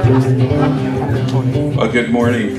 Well, good morning.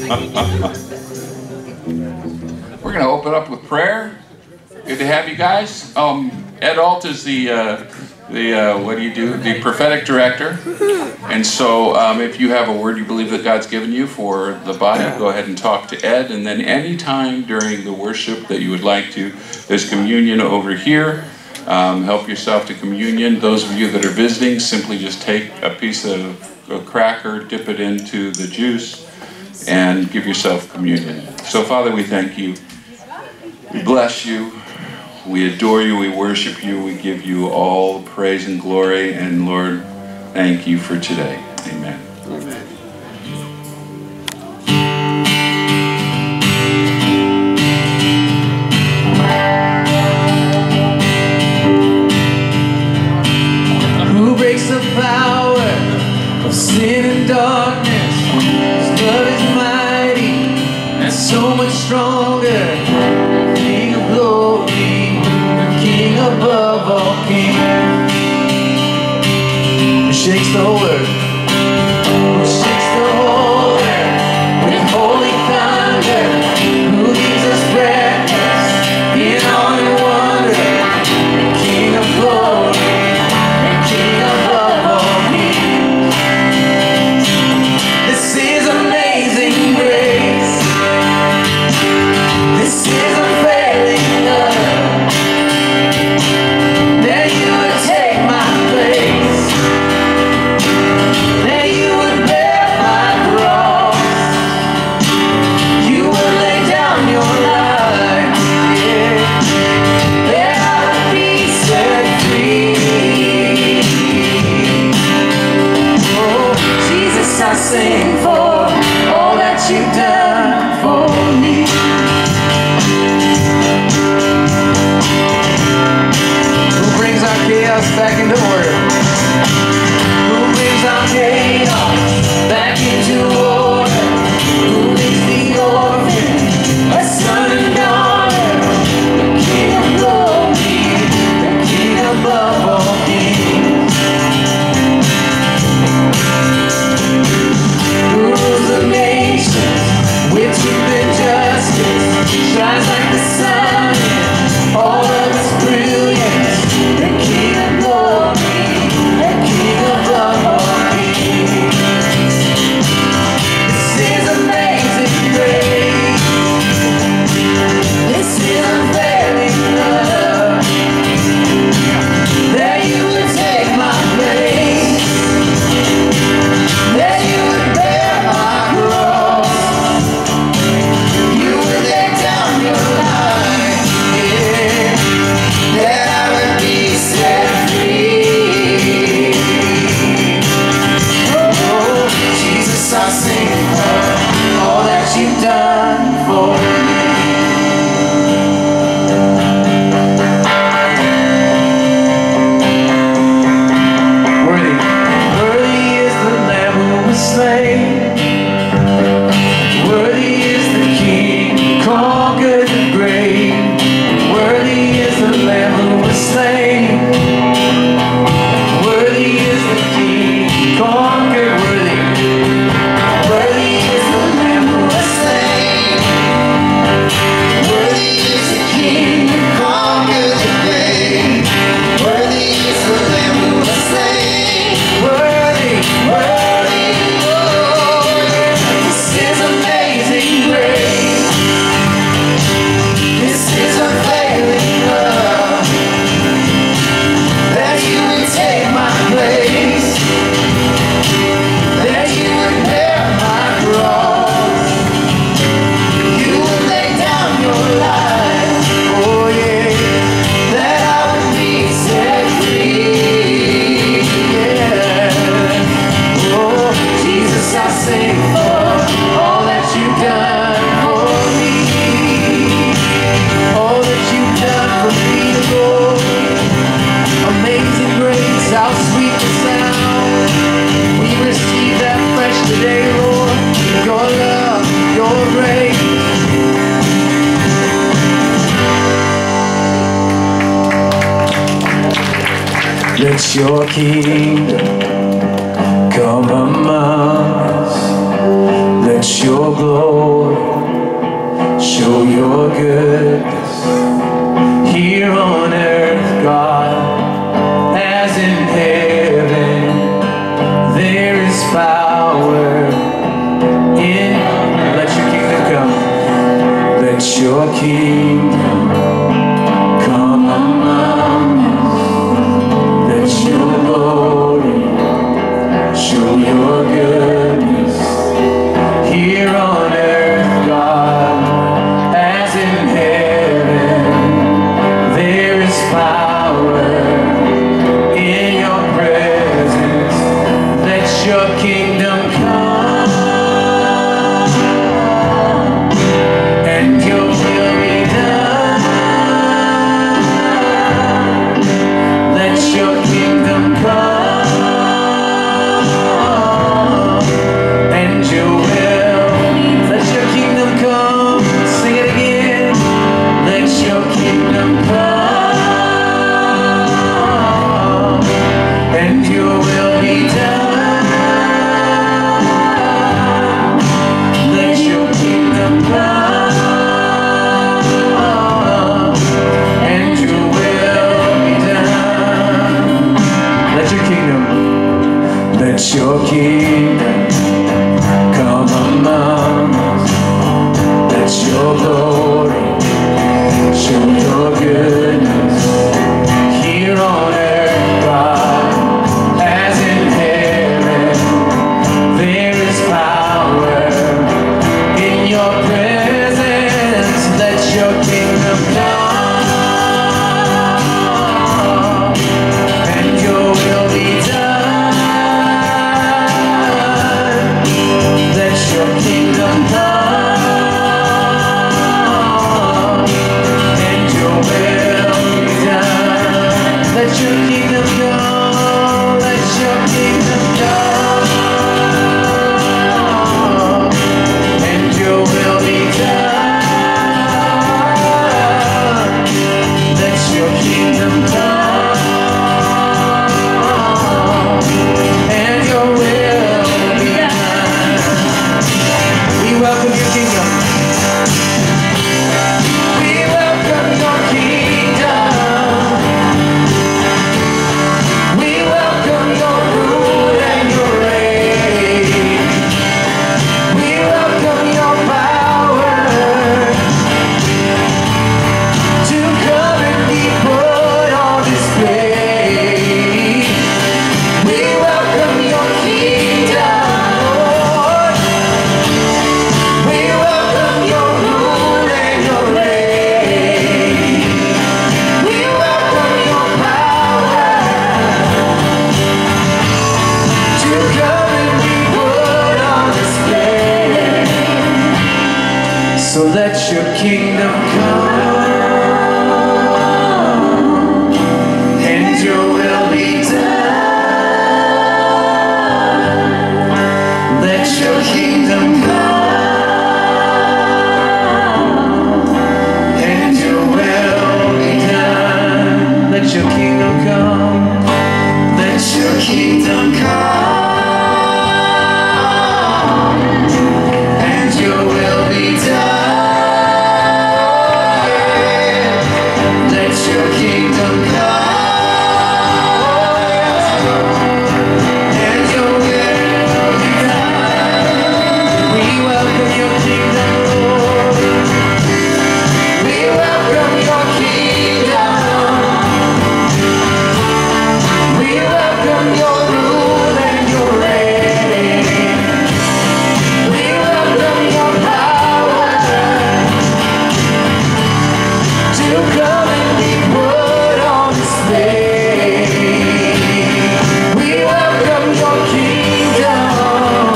We're going to open up with prayer. Good to have you guys. Ed Alt is the prophetic director. And so if you have a word you believe that God's given you for the body, go ahead and talk to Ed. And then anytime during the worship that you would like to, there's communion over here. Help yourself to communion. Those of you that are visiting, simply just take a piece of a cracker, dip it into the juice, and give yourself communion. So, Father, we thank you. We bless you. We adore you. We worship you. We give you all praise and glory. And, Lord, thank you for today. Amen. Amen. Who breaks the power of sin and darkness? His love is mighty and so much stronger. King of glory, the King above all kings, who shakes the whole earth, who shakes the whole earth with holy thunder, who leaves us breathless in awe and wonder. The King of glory, the King above all kings. This is amazing grace. This is unfailing love, that you would take my place, that you would bear my cross, you would lay down your life, yeah, that I would be set free. Oh, Jesus, I sing for all that you've done for me. Who brings our chaos back into order? Who brings our chaos back into order? Who makes the orphan a son and daughter? The King of glory, the King above all kings, who rules the nations with truth and justice, shines like the sun in all of its brilliance. The King of glory, the King above all kings. This is amazing grace. This is unfailing love, that you would take my place, that you would bear my cross, you would lay down your life, yeah, that I would be set free. Oh, Jesus, I sing for all that you've done for me. Worthy, worthy is the Lamb who was slain. Worthy is the King who conquered the grave. Worthy is the Lamb who was slain. Worthy is the King who conquered. Worthy, worthy is the Lamb who was slain. Worthy is the King who conquered the grave. Worthy is the Lamb who was slain. Worthy, worthy, oh, this is amazing grace. This is unfailing love, that you would take my place, that you would bear my cross, you would lay down your life, oh yeah, that I would be set free, yeah. Oh, Jesus, I sing for all that you've done for me, all that you've done for me, Lord. Amazing grace, how sweet the sound. We receive that fresh today, Lord. Your love, your grace. Let your kingdom come among Let your glory show your goodness here on earth, God, as in heaven. There is power in. Let your kingdom come. Let your kingdom come among us. Let your glory show your goodness here on earth, God, as in heaven. There is power in your presence. Let your kingdom come, and your will be done. Let your kingdom come, and your will. Let your kingdom come. Sing it again. Let your kingdom come, and your will be done. Let your kingdom come, and your will be done. Let your kingdom come among us. Let your glory show your goodness here on earth, God, as in heaven. There is power in your presence. Let your kingdom come, and your will be done. Let your kingdom come, and your will be done. Let your kingdom come. Let your kingdom come, and your will be done. Let your kingdom come, and your will be done. We welcome your kingdom. We welcome your kingdom. We welcome your rule and your reign. We welcome your power to come and be put on display. We welcome your kingdom, Lord. We welcome your rule and your reign. We welcome your power to come and be put on display. So let your kingdom come, and your will be done. Let your kingdom come, and your will be done. Let your kingdom come. Let your kingdom come, and your will be done. Let your kingdom come, and your will be done. We welcome your kingdom, Lord. We welcome your kingdom. We welcome your rule and your reign. We welcome your power to come and be put on display. We welcome your kingdom.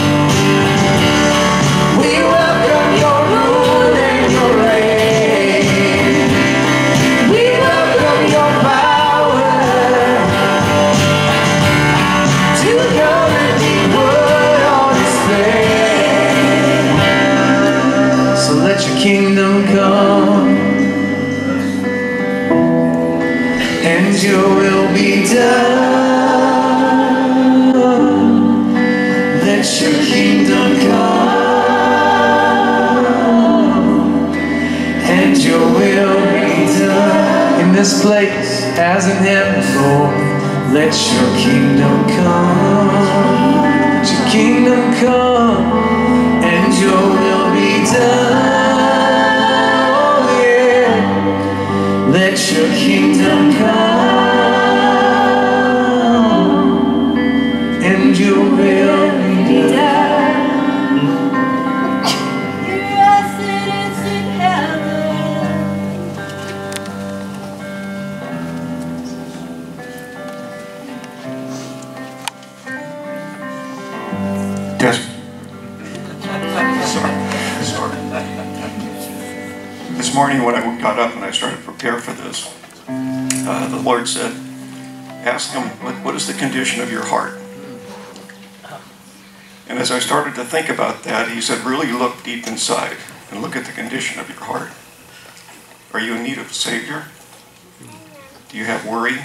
We welcome your rule and your reign. We welcome your power to come and be put on display. So let your kingdom come, and your will be done. Let your kingdom come. your will be done in this place as in heaven, Lord. Let your kingdom come. Let your kingdom come, and your will be done. Oh yeah. Let your kingdom come, and your will be done. This morning when I got up and I started to prepare for this, the Lord said, ask him, what is the condition of your heart? And as I started to think about that, he said, really look deep inside and look at the condition of your heart. Are you in need of a Savior? Do you have worry?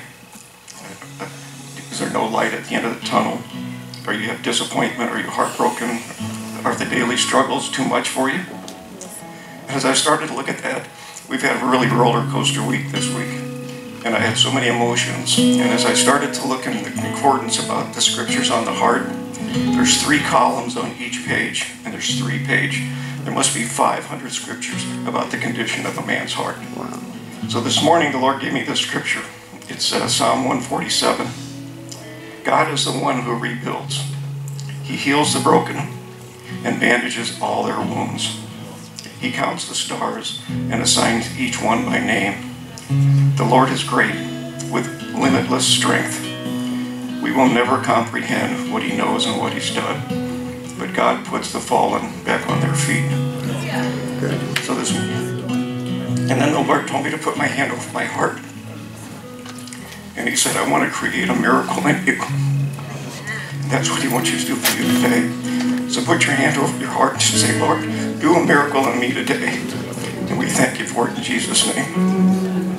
Is there no light at the end of the tunnel? Or you have disappointment? Are you heartbroken? Are the daily struggles too much for you? And as I started to look at that, we've had a really roller coaster week this week. And I had so many emotions. And as I started to look in the concordance about the scriptures on the heart, there's 3 columns on each page, and there's 3 pages. There must be 500 scriptures about the condition of a man's heart. Wow. So this morning the Lord gave me this scripture. It's Psalm 147. God is the one who rebuilds. He heals the broken and bandages all their wounds. He counts the stars and assigns each one by name. The Lord is great with limitless strength. We will never comprehend what he knows and what he's done. But God puts the fallen back on their feet. So this, and then the Lord told me to put my hand over my heart. And he said, I want to create a miracle in you. And that's what he wants you to do for you today. So put your hand over your heart and just say, Lord, do a miracle in me today. And we thank you for it in Jesus' name.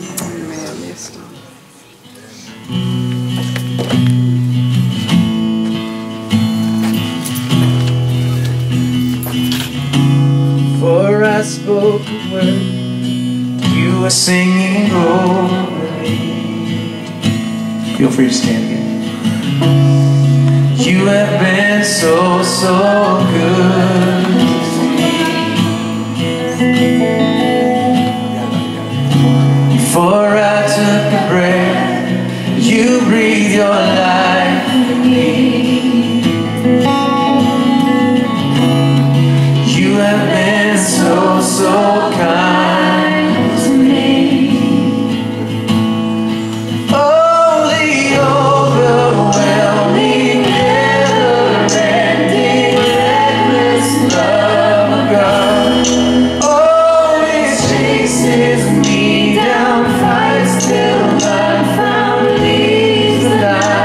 For I spoke a word, you were singing over me. Feel free to stand again. You have been so, so good to me. Before I took a breath, you breathed your life in me. You have been so, so kind to me. Oh, the overwhelming, never-ending, reckless love of God. Oh, it chases me down, fights till I'm found, leaves the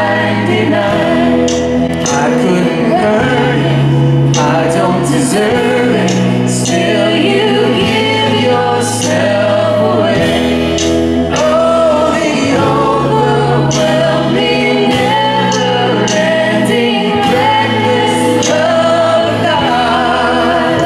99. I couldn't earn it, I don't deserve it. Still you give yourself away. Oh, the overwhelming, never-ending, reckless love of God.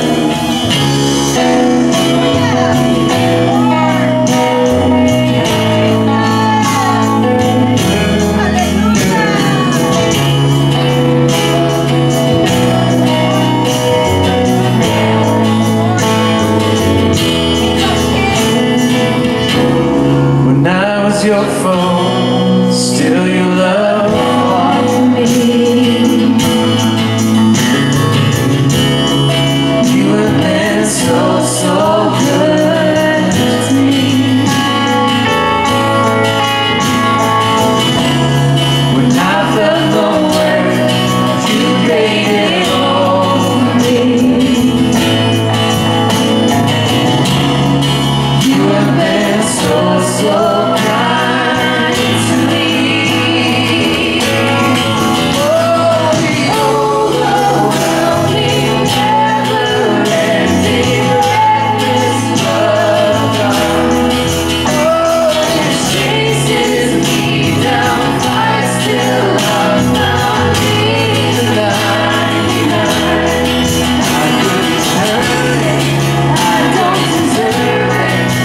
When I was your foe, still your love fought for me. You have been so, so good to me. When I felt nowhere, you gave it all for me. You have been so, so kind to me. Oh, the overwhelming, never-ending, reckless love of God. Oh, it chases me down, fights till I'm found, leaves the 99. I couldn't earn it, I don't deserve it.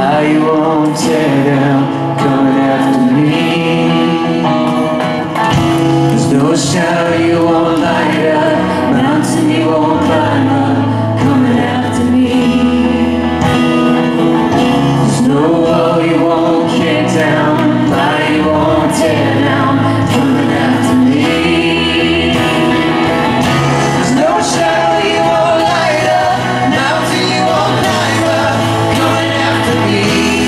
lie you won't tear down, coming after me. There's no shadow you won't light up, mountain you won't climb up, coming after me. There's no wall you won't kick down, lie you won't tear down, coming after me. There's no shadow you won't light up, mountain you won't climb up, coming after me.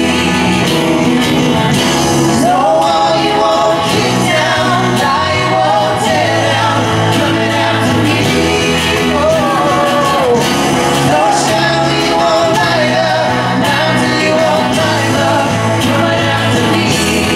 There's no wall you won't kick down, lie you won't tear down, coming after me. Oh, no shadow you won't light up, mountain you won't climb up, coming after me.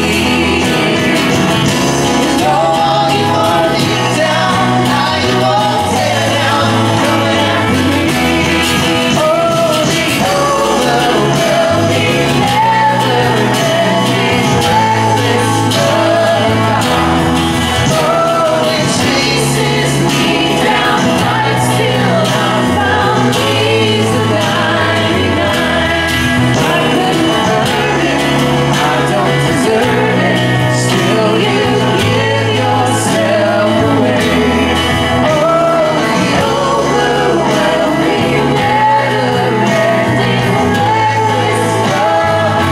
There's no wall you won't kick down, lie you won't tear down, coming after me. Oh, the overwhelming, never-ending, reckless love of God. Oh, it chases me down, but still I'm found. He's the 99. I couldn't earn it, I don't deserve it, still you give yourself away. Oh, the overwhelming, never-ending, reckless love of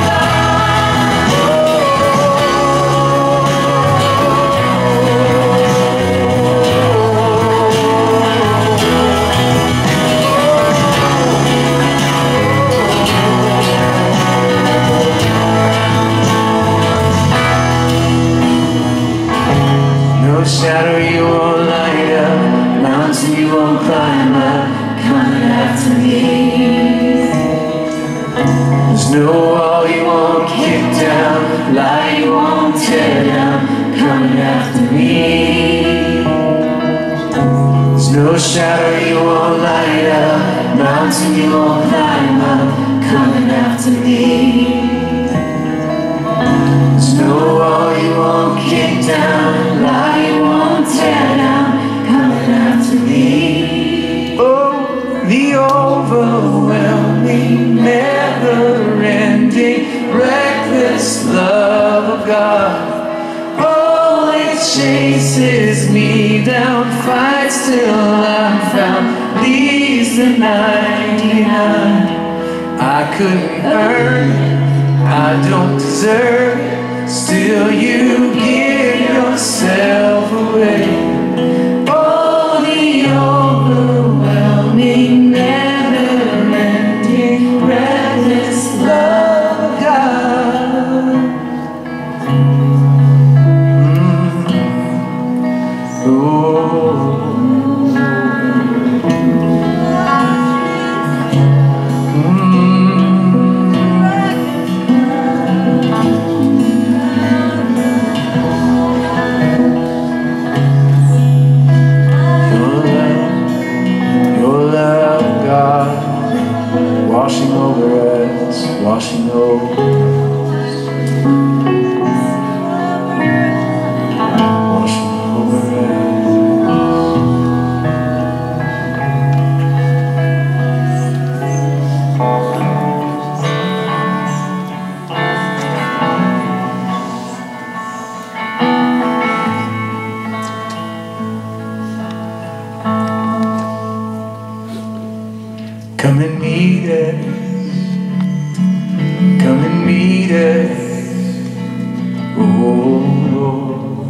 No shadow you won't light up, mountain you won't climb up, coming after me. There's no wall you won't kick down, lie you won't tear down, coming after me. There's no shadow you won't light up, mountain you won't climb up, coming after me. There's no wall you won't kick down, lie you won't tear down, coming after me. Oh, the overwhelming, never-ending, reckless love of God. Oh, it chases me down, fights till I'm found, leaves the 99. I couldn't earn it, I don't deserve it, still you give yourself away. Oh, the overwhelming, never-ending, reckless love of God. Your love, God, washing over us, washing over us, washing over us. Come and meet us, come and meet us, oh Lord.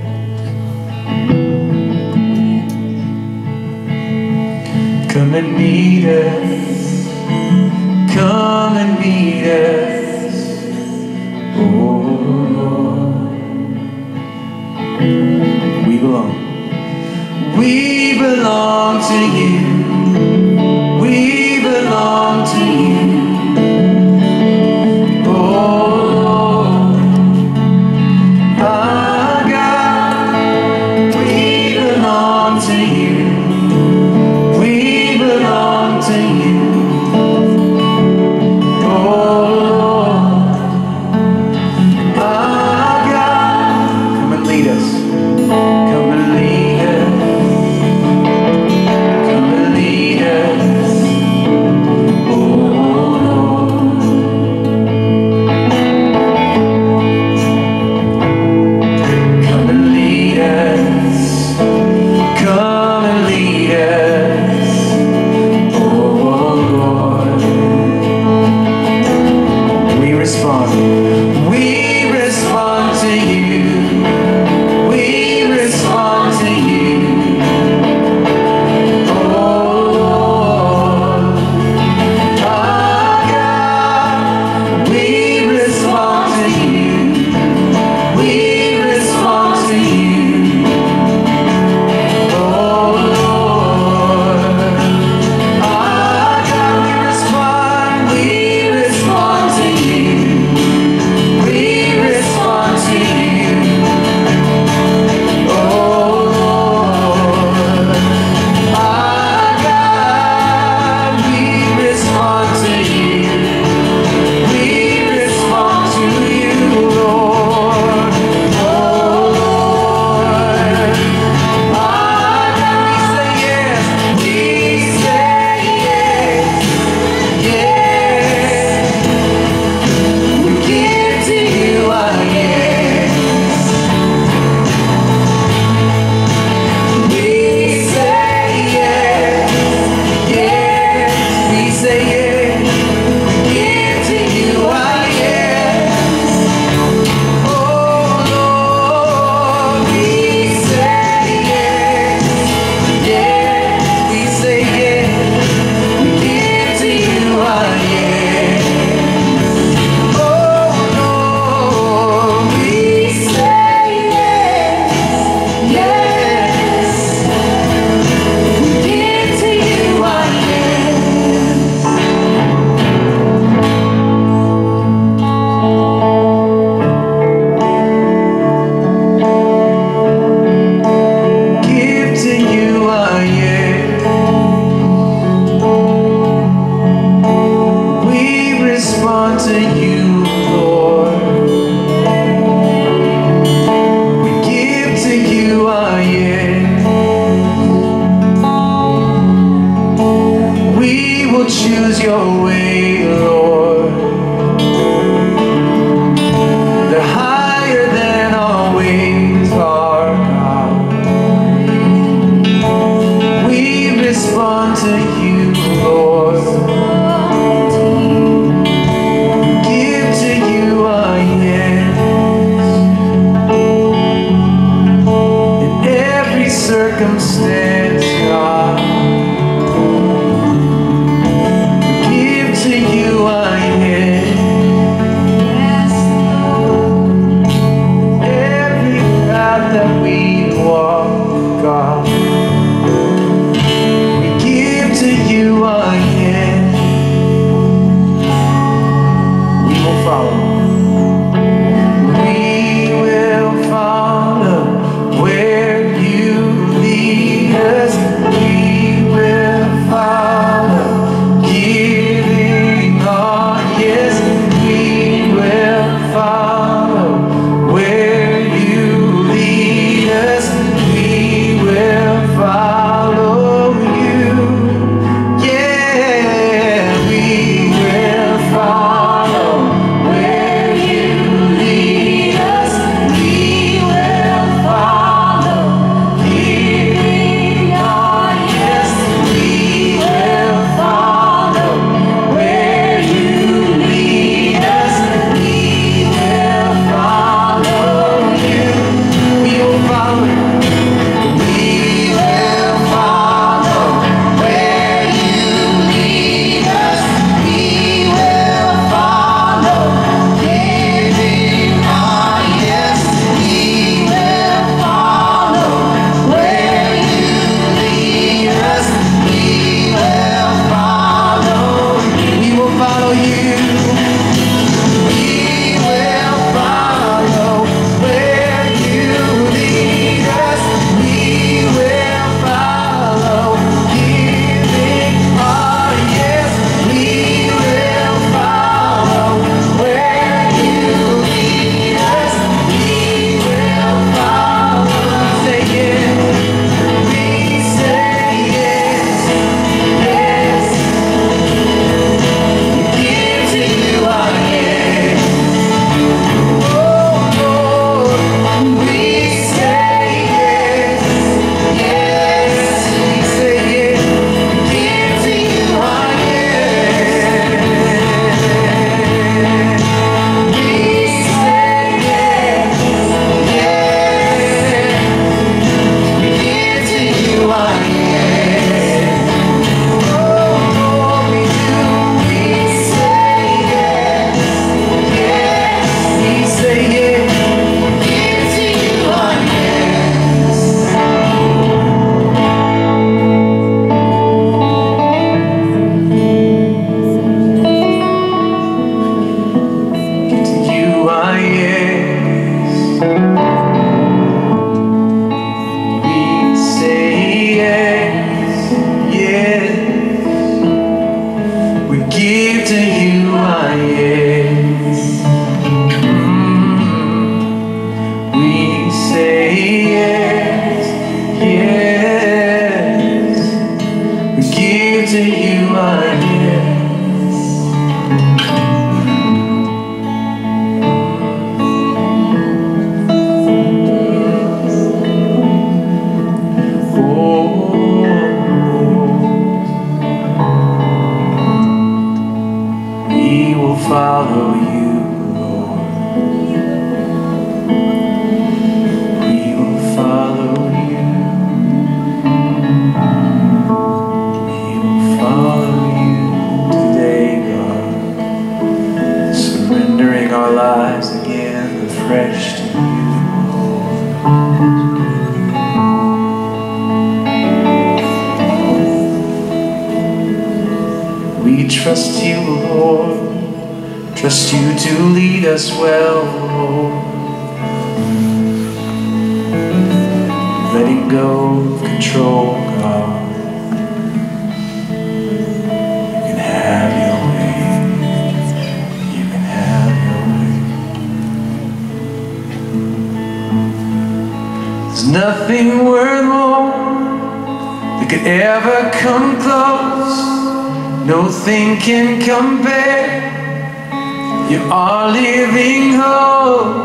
Come and meet us, come and meet us, oh Lord. We belong to you. We belong to you, oh Lord, our God. We belong to you, we belong to you, oh Lord, our God. Come and lead us, come and lead us, come We respond to you. We respond to you. Oh Lord, our God, we respond to you. We respond to you. Oh Lord, our God, we respond to you. follow you, Lord. We will follow you. We will follow you today, God. Surrendering our lives again afresh to you, Lord. We trust you, Lord. Trust you to lead us well, Lord. Letting go of control, God. You can have your way. You can have your way. There's nothing worth more that could ever come close. Nothing can compare. You are living hope.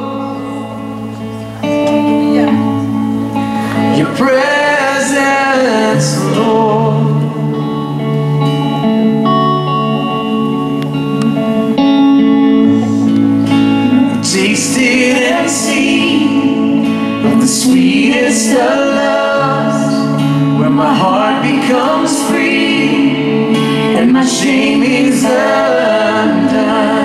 Your presence, Lord. Tasted and seen of the sweetest of loves, where my heart becomes free and my shame is undone.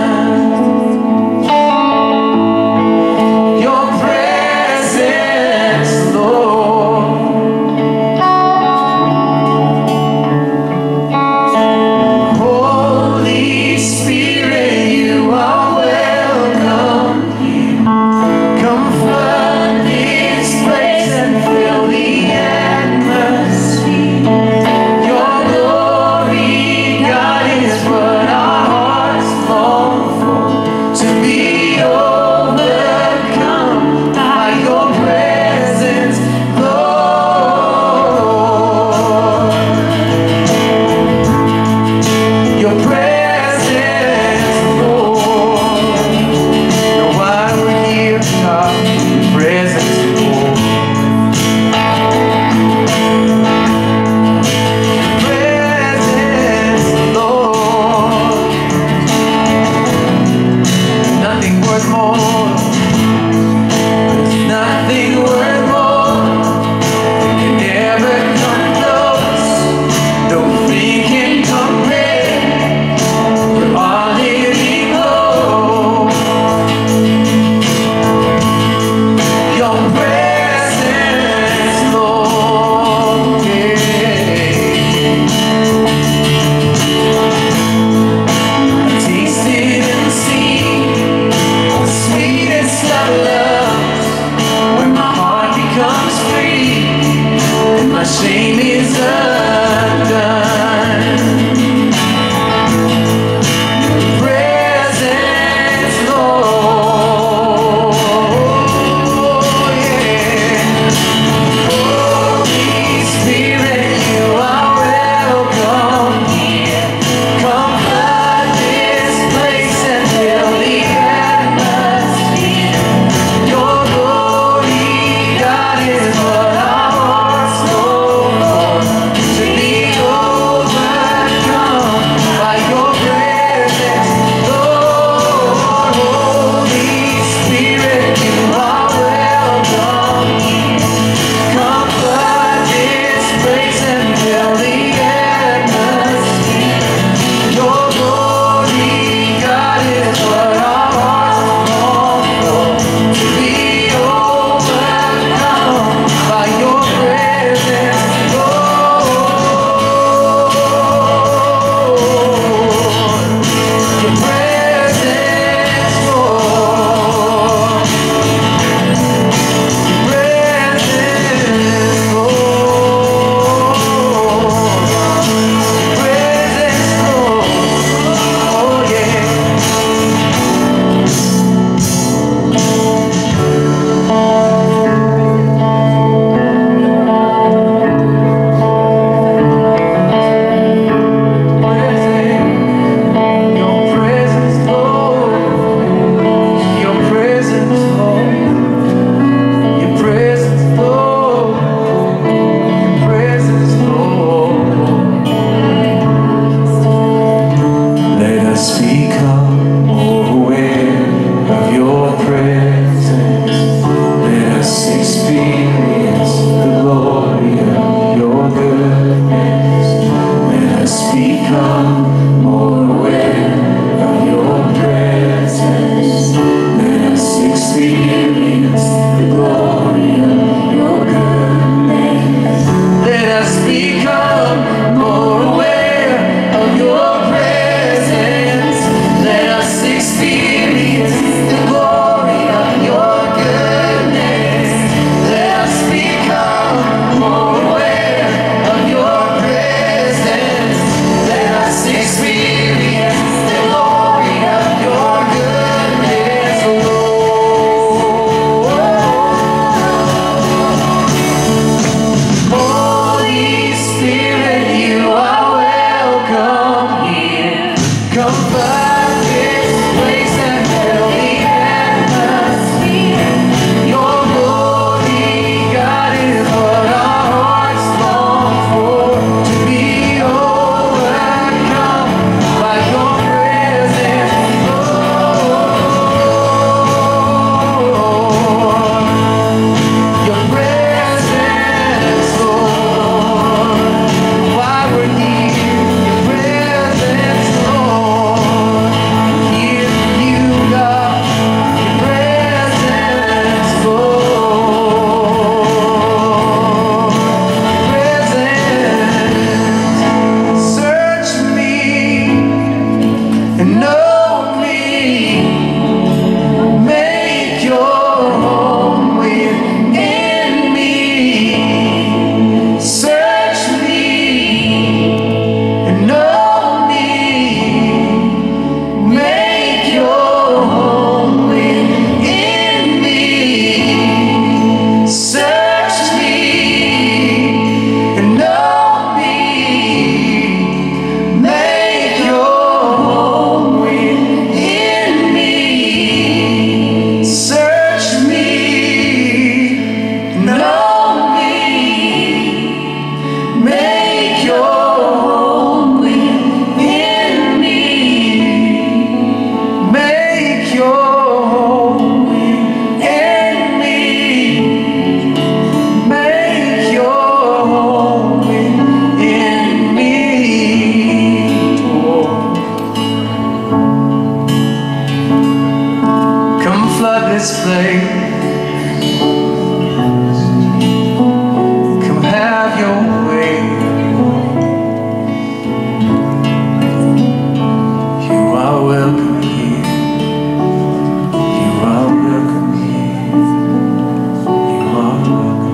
Your glory, God, is what our Make your home within me. Search me and know me. Make your home within me. Search me and know me. Make your home within me. Search me, know me. Make your home within me. Make your home within me. Make your home within me. Come flood this place. Come have your way. You are welcome here. You are welcome here. You are welcome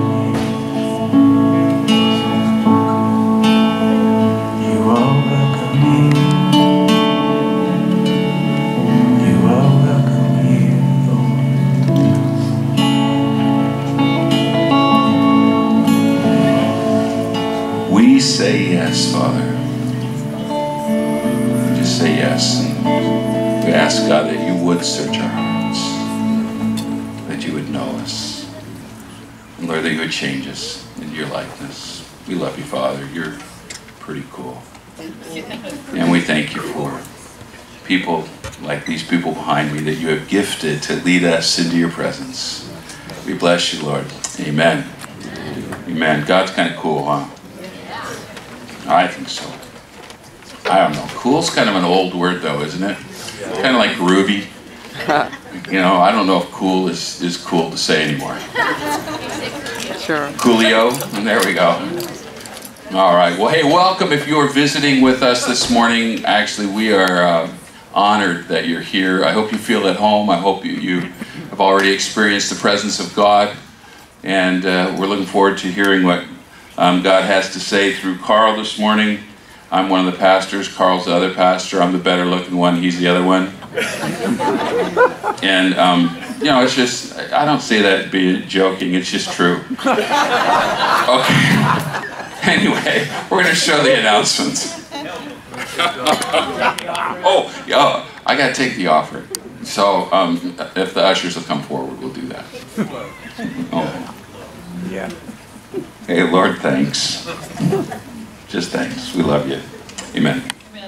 here. You are welcome here. You are welcome here, Lord. We say yes, Father. We just say yes. And we ask, God, that you would search our hearts, that you would know us, and Lord, that you would change us into your likeness. We love you, Father. You're pretty cool. And we thank you for people like these people behind me that you have gifted to lead us into your presence. We bless you, Lord. Amen. Amen. God's kind of cool, huh? I think so. I don't know. Cool's kind of an old word, though, isn't it? It's kind of like groovy. You know, I don't know if cool is cool to say anymore. Sure. Coolio, and there we go. All right. Well, hey, welcome if you're visiting with us this morning. Actually, we are honored that you're here. I hope you feel at home. I hope you have already experienced the presence of God. And we're looking forward to hearing what God has to say through Carl this morning. I'm one of the pastors. Carl's the other pastor. I'm the better looking one. He's the other one. And, you know, it's just, I don't say that being joking. It's just true. Okay. Anyway, we're going to show the announcements. Oh, yeah, I got to take the offering. So if the ushers will come forward, we'll do that. Oh. Yeah. Hey, Lord, thanks. Just thanks. We love you. Amen.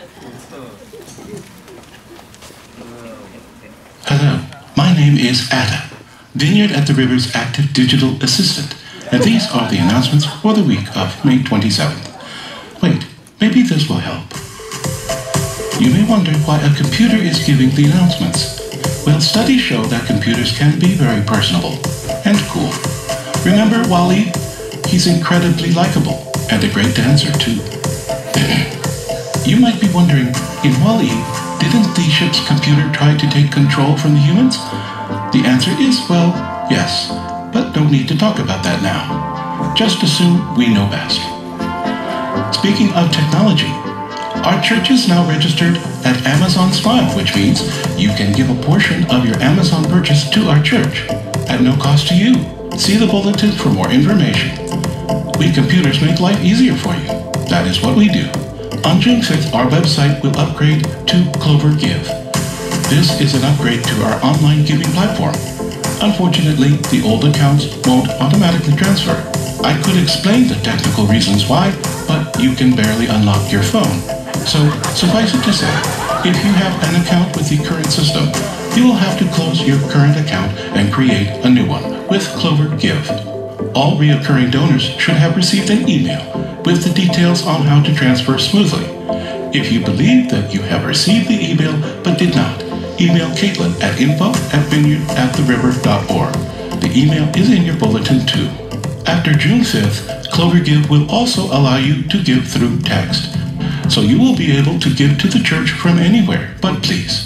Hello, my name is Ada, Vineyard at the River's active digital assistant, and these are the announcements for the week of May 27th. Wait, maybe this will help. You may wonder why a computer is giving the announcements. Well, studies show that computers can be very personable and cool. Remember Wally? He's incredibly likable and a great dancer too. You might be wondering, in Wall-E, didn't the ship's computer try to take control from the humans? The answer is, well, yes, but no need to talk about that now. Just assume we know best. Speaking of technology, our church is now registered at Amazon Smile, which means you can give a portion of your Amazon purchase to our church at no cost to you. See the bulletin for more information. We computers make life easier for you. That is what we do. On June 5th, our website will upgrade to Clover Give. This is an upgrade to our online giving platform. Unfortunately, the old accounts won't automatically transfer. I could explain the technical reasons why, but you can barely unlock your phone. So, suffice it to say, if you have an account with the current system, you will have to close your current account and create a new one with Clover Give. All reoccurring donors should have received an email with the details on how to transfer smoothly. If you believe that you have received the email but did not, email Caitlin at info@vineyardattheriver.org. The email is in your bulletin too. After June 5th, Clover Give will also allow you to give through text. So you will be able to give to the church from anywhere, but please,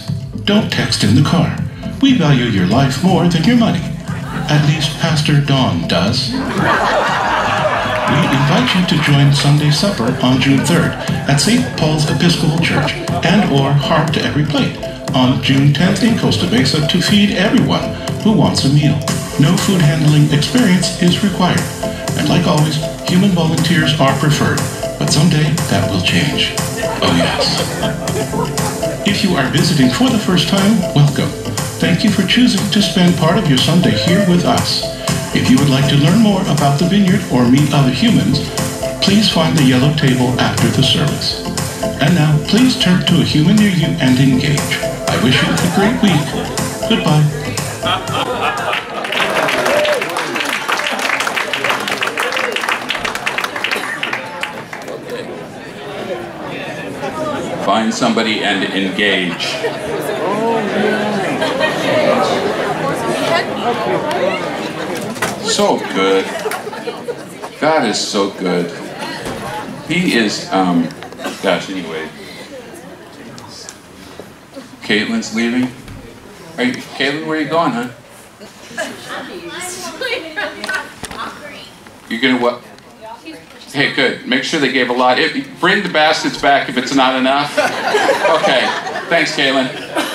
don't text in the car. We value your life more than your money. At least Pastor Don does. We invite you to join Sunday Supper on June 3rd at St. Paul's Episcopal Church and/or Harp to Every Plate on June 10th in Costa Mesa to feed everyone who wants a meal. No food handling experience is required. And like always, human volunteers are preferred, but someday that will change. Oh yes. If you are visiting for the first time, welcome. Thank you for choosing to spend part of your Sunday here with us. If you would like to learn more about the Vineyard or meet other humans, please find the yellow table after the service. And now, please turn to a human near you and engage. I wish you a great week. Goodbye. Find somebody and engage. So good. God is so good. He is, gosh, anyway. Caitlin's leaving. Caitlin, where are you going, huh? You're gonna what? Hey, good. Make sure they gave a lot. Bring the baskets back if it's not enough. Okay. Thanks, Caitlin.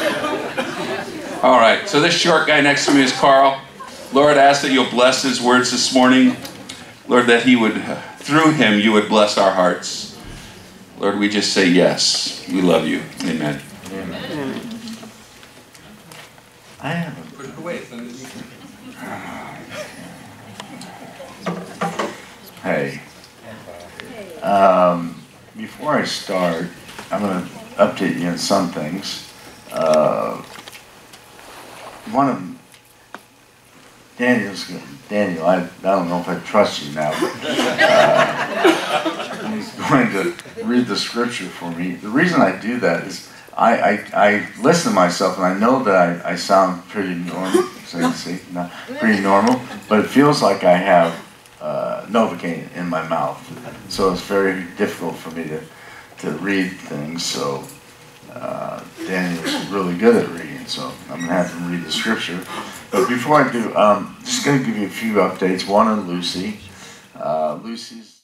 All right. So this short guy next to me is Carl. Lord, I ask that you'll bless his words this morning. Lord, that he would, through him, you would bless our hearts. Lord, we just say yes. We love you. Amen. Amen. I have a... Put it away. Hey. Before I start, I'm going to update you on some things. One of them, Daniel, I don't know if I trust you now, but he's going to read the scripture for me. The reason I do that is I listen to myself and I know that I sound pretty normal, pretty normal, but it feels like I have Novocaine in my mouth. So it's very difficult for me to read things. So Daniel's really good at reading, so I'm going to have him read the scripture. But before I do, just going to give you a few updates. One on Lucy. Lucy's